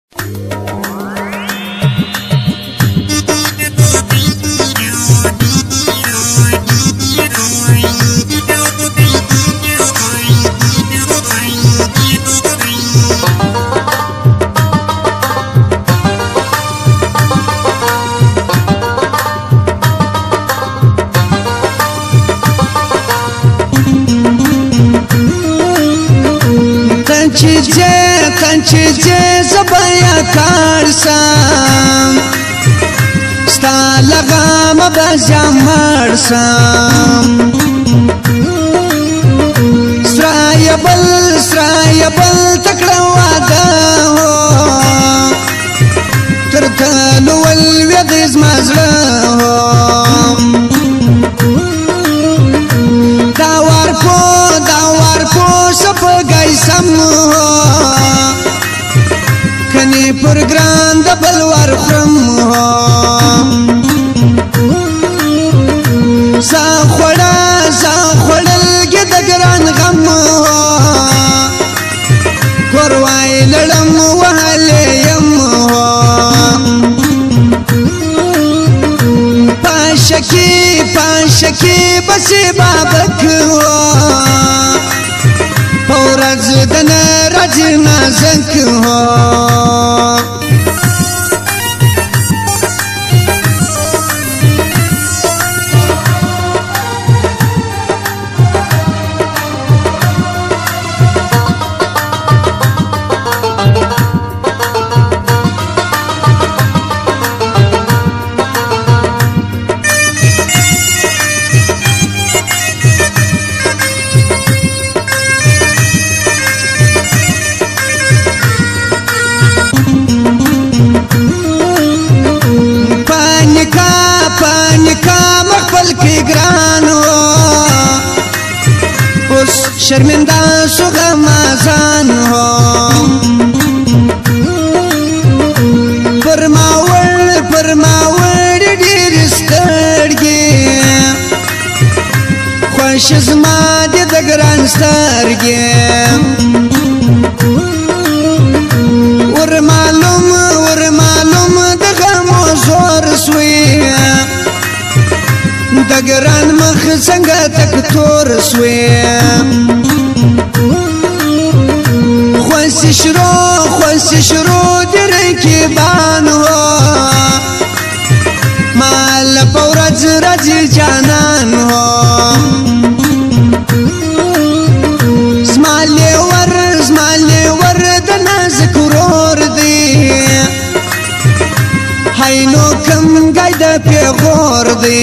تنچه زبایا کارسام ستا لغام بازیا مرسام سرایا بل تکڑا وادا ہو ترتلو والوید ازمازلا ہو داوار پو سب گئی سم ہو کنی پر گران دا بلوار خرم ہو زان خوڑل گی دا گران غم ہو گروائی لڑم وحلی یم ہو پانشکی بسی بابک ہو پورز دن رج نازک ہو شرمندہ سغم آزان ہو پرماور دیر سترگی خوش زما دی دگران سترگی ورمالوم دغمو زور سوی دگران مخ سنگا تک تور سوی خوانسی شروع در کیبان ہو مال پورج رج جانان ہو زمالی ور دناز کرور دی حینو کم گاید پی غور دی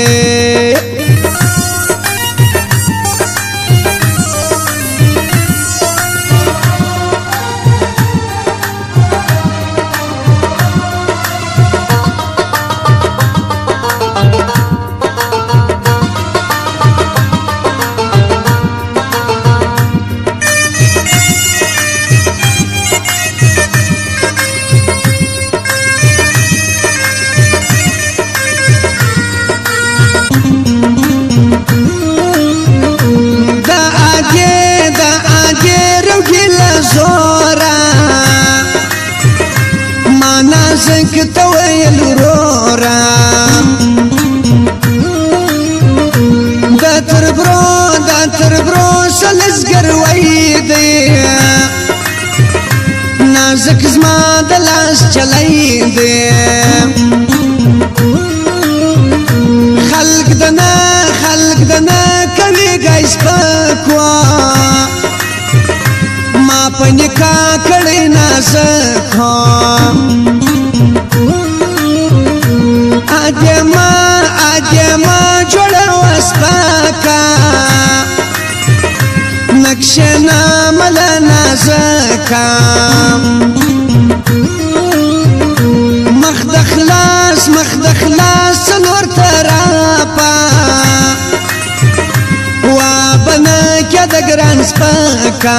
تویل رورا دا تر برو سلزگر ویدی نازک زما دلاس چلی دی خلق دنا کوي گایس پکوا ما پنکا کړي نازک آدما جوڑا واسپاکا نقشنا ملا نازکا مخدخلاس سنور تراپا وابنا کیا دگران سپاکا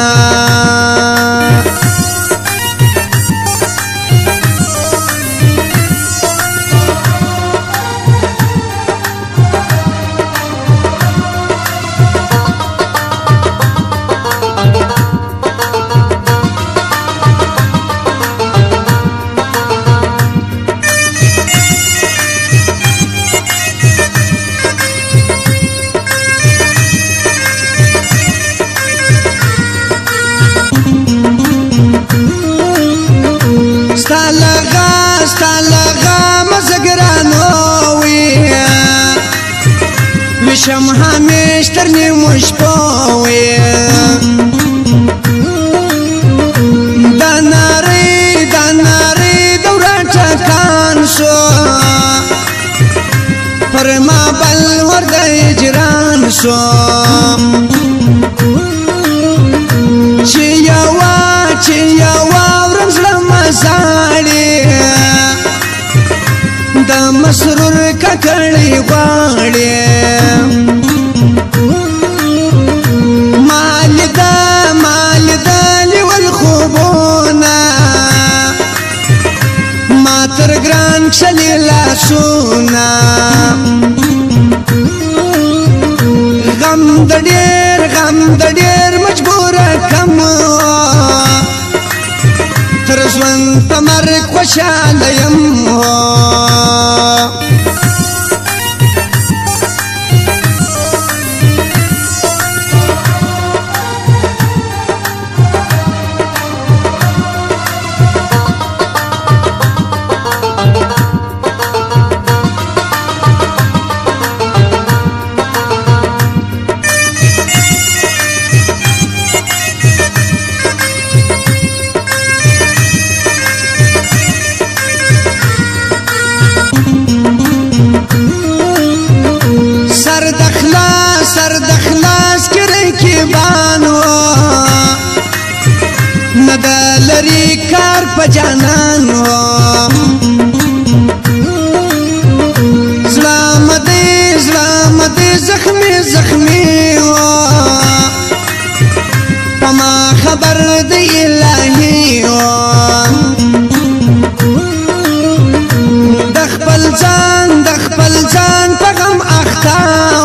مشپوي دناري دورا ټکان شو پر ما بل ورد اجران شو چې یوا ورزله مزاړي د مسرور ککړې غواړي مال دا لیول خوبونه ما تر ګران کښلې لاسونه غم د ډېر مجبوره کم تر ژوند په مرګ خوشحاله یم سر د خلاص کړي کې بانو نه د لري کار په جانانو زړه زخمي په ما خبر دی الهي د خپل ځان په غم اخته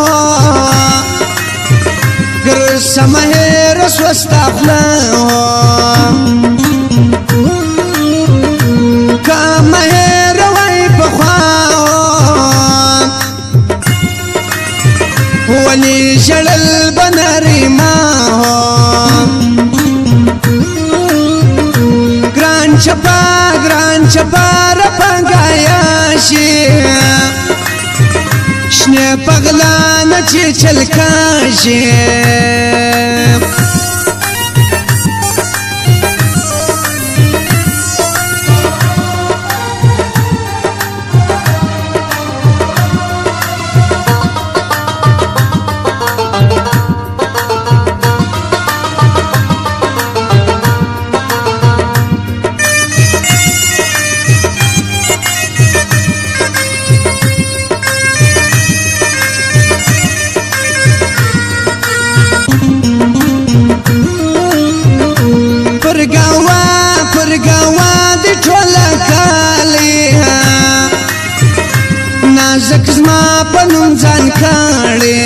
سمهر سوستافلا کمهر وای پخوا ولی جلل بنری ما ګران چپا رپنګایاشي شنه پغلانه چې چلکاشي پرګوا د ټوله کالی نازک زما په نوم ځان کړی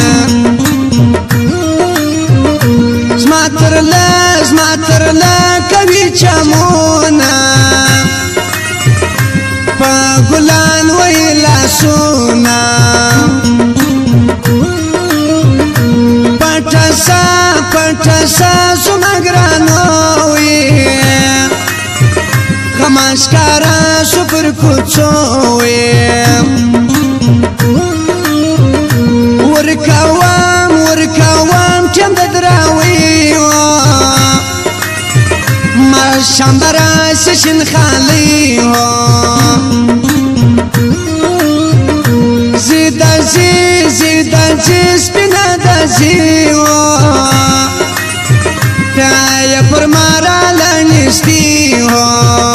زما ترله کوي چمونه په ګلان وی لاسونه پټه سا زما ګرانو غماشکارا شپر کوڅوي ورکوام چند دراوي ما شامبرا سشن خالي زیدا سپینا دزي یا پر مارا لنستی